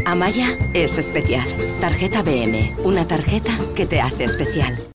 Amaya es especial. Tarjeta BM, una tarjeta que te hace especial.